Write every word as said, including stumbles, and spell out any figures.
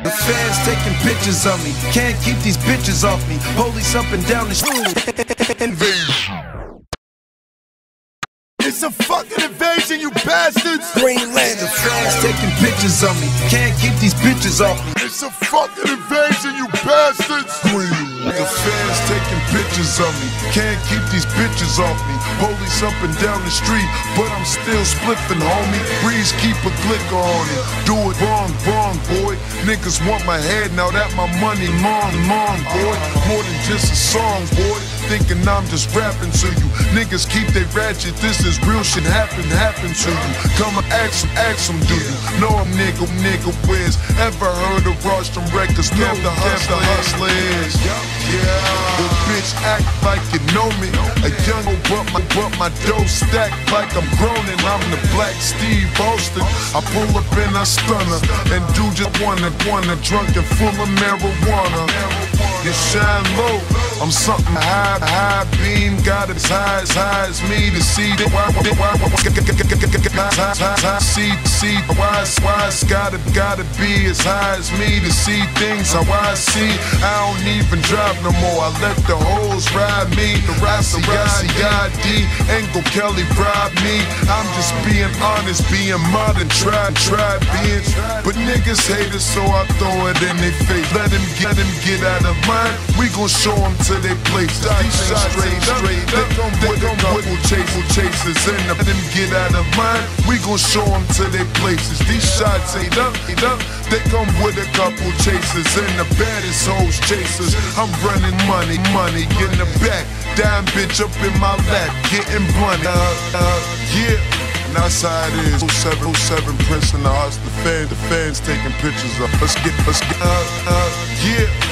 The fans taking pictures of me. Can't keep these bitches off me. Police up and down the street. It's a fucking invasion, you bastards! Greenland. The fans taking pictures of me. Can't keep these bitches off me. It's a fucking invasion, you bastards! Greenland. The fans taking pictures of me. Can't keep these bitches off me. Police up and down the street, but I'm still spliffing, homie. Breeze keep a glicker on it. Do it wrong, wrong, boy. Niggas want my head, now that my money long, long, boy. More than just a song, boy. Thinking I'm just rapping to you. Niggas keep they ratchet, this is real shit happen, happen to you. Come and ask them, ask them, do you know I'm nigga, nigga Wiz? Ever heard of Rostrum Records? Know the hustler, hustler is. Yeah, well bitch act like you know me. A young but my, but my dough stacked like I'm grown and I'm the black Steve Austin. I pull up and I stunner and do just wanna, wanna drunk and full of marijuana. You shine low, I'm something high, high beam, got as high as high as me to see the why, see, see, why, why it's gotta, gotta be as high as me to see things how I see. I don't even drive no more, I let the hoes ride me. The Rossi, I D, Engel Kelly bribe me. I'm just being honest, being modern, try, try being. But niggas hate it, so I throw it in their face. Let him get, let him get out of mind. We gon' show them to their place. These shots straight, straight. They gon' with them couple chasers, chasers in the. Let them get out of mind. We gon' show them to their places. These shots ain't up, ain't up. They come with a couple chasers and the baddest hoes chasers. I'm running money, money in the back. Damn bitch up in my lap, getting blunt. Uh, uh, yeah. And that's how it is. oh seven oh seven Prince in the house. The fans, the fans taking pictures of. Let's get, let's get. Uh, uh, yeah.